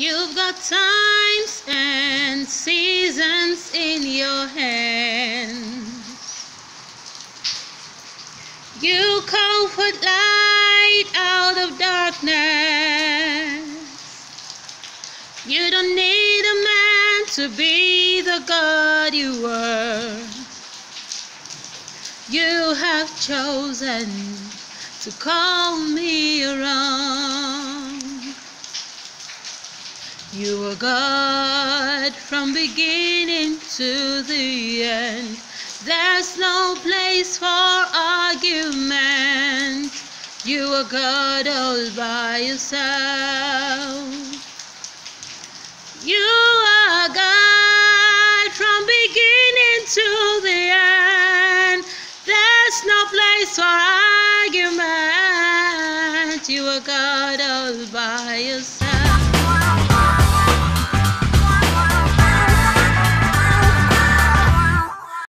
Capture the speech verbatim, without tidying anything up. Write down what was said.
You've got times and seasons in your hand. You comfort light out of darkness. You don't need a man to be the God you were. You have chosen to call me around. You were God from beginning to the end. There's no place for argument. You are God all by yourself. You are God from beginning to the end. There's no place for argument. You are God all by yourself.